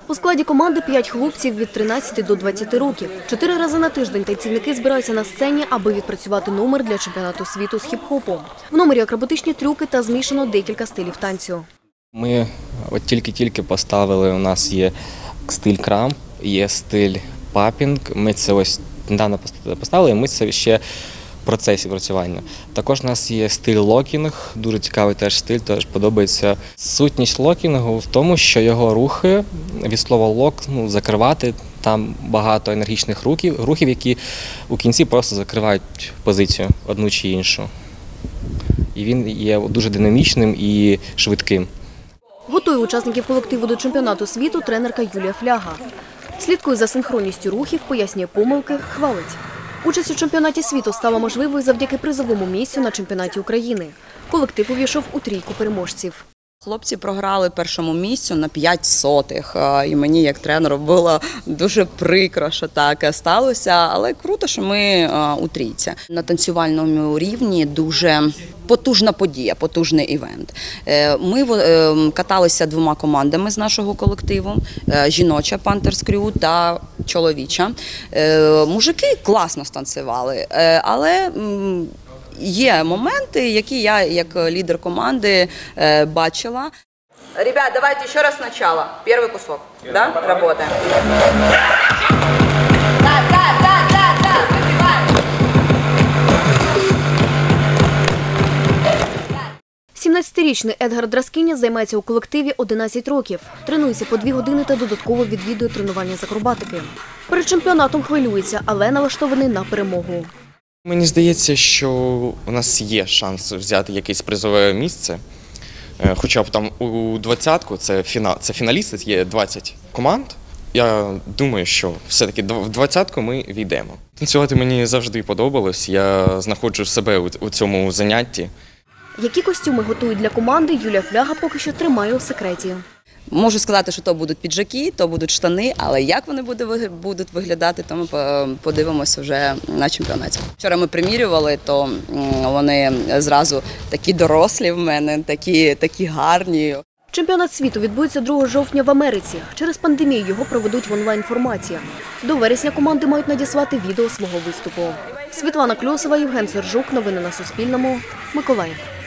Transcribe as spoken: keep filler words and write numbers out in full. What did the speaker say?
У складі команди п'ять хлопців від тринадцяти до двадцяти років. Чотири рази на тиждень танцівники збираються на сцені, аби відпрацювати номер для чемпіонату світу з хіп-хопу. В номері акробатичні трюки та змішано декілька стилів танцю. Ми от тільки-тільки поставили, у нас є стиль крам, є стиль папінг. Ми це ось недавно поставили, і ми це ще в процесі працювання. Також у нас є стиль локінг, дуже цікавий теж стиль, теж подобається. Сутність локінгу в тому, що його рухи, від слова лок, ну, закривати, там багато енергічних рухів, рухів, які у кінці просто закривають позицію одну чи іншу. І він є дуже динамічним і швидким. Готує учасників колективу до чемпіонату світу тренерка Юлія Фляга. Слідкує за синхронністю рухів, пояснює помилки, хвалить. Участь у чемпіонаті світу стала можливою завдяки призовому місцю на чемпіонаті України. Колектив увійшов у трійку переможців. Хлопці програли першому місцю на п'ять сотих, і мені як тренеру було дуже прикро, що так сталося, але круто, що ми у трійці. На танцювальному рівні дуже потужна подія, потужний івент. Ми каталися двома командами з нашого колективу, жіноча Panthers Crew та чоловіча. Мужики класно станцювали, але є моменти, які я, як лідер команди, бачила. Ребят, давайте ще раз спочатку. Перший кусок. Да? Работаем. Да, да, да, да, да. Вибиваємо. сімнадцятирічний Едгар Драскіня займається у колективі одинадцять років. Тренується по дві години та додатково відвідує тренування з акробатики. Перед чемпіонатом хвилюється, але налаштований на перемогу. Мені здається, що у нас є шанс взяти якесь призове місце, хоча б там у двадцятку, це, фінал, це фіналісти, є двадцять команд. Я думаю, що все-таки в двадцятку ми війдемо. Танцювати мені завжди подобалось, я знаходжу себе у цьому занятті. Які костюми готують для команди, Юлія Фляга поки що тримає у секреті. Можу сказати, що то будуть піджаки, то будуть штани, але як вони будуть виглядати, то ми подивимося вже на чемпіонаті. Вчора ми примірювали, то вони зразу такі дорослі в мене, такі, такі гарні. Чемпіонат світу відбудеться другого жовтня в Америці. Через пандемію його проведуть в онлайн-форматі. До вересня команди мають надіслати відео свого виступу. Світлана Кльосова, Євген Сержук. Новини на Суспільному. Миколаїв.